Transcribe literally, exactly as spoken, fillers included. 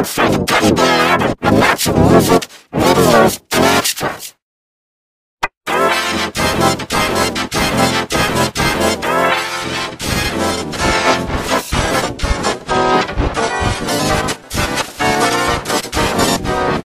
for the teddy bear and lots of music.